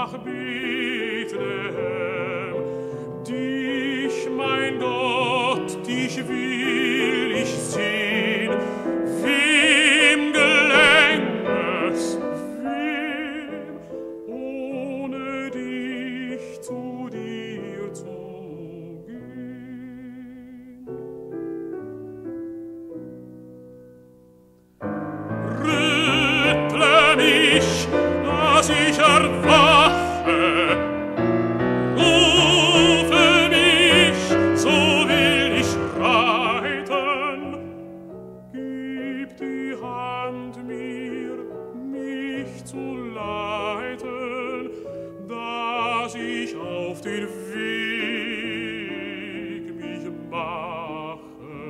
nach Bethlehem. Dich, mein Gott, dich will ich sehen. Wem gelang es, wem, ohne dich zu dir zu gehen? Rüttle mich, dass ich erwache, rufe mich, so will ich reiten. Gib die Hand mir, mich zu leiten, dass ich auf den Weg mich mache,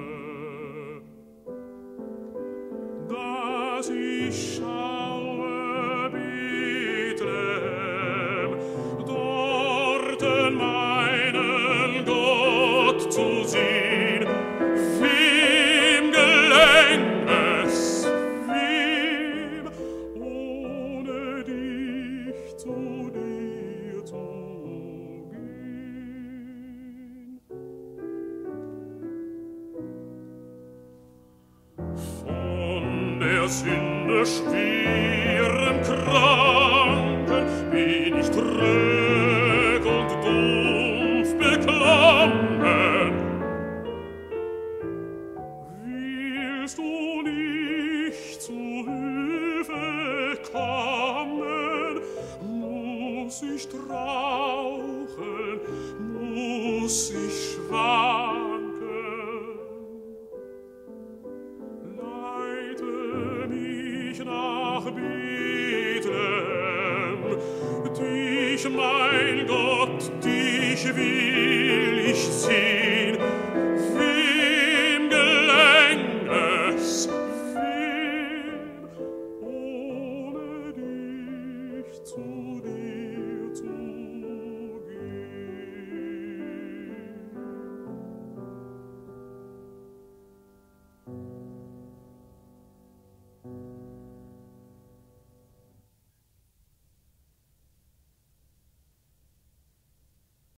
dass ich schaue Bethlehem, dorten meinen Gott zu sehen. Wem gelang es, wem, ohne dich zu dir zu gehen? Von der Sünde schwerem Kranken bin ich trög und dumpf beklommen. Willst du nicht zu Hilfe kommen, muss ich straucheln, muss ich schwanken. Leite mich nach Bethlehem, dich, mein Gott, dich will ich sehen. Wem gelang es, wem, ohne dich zu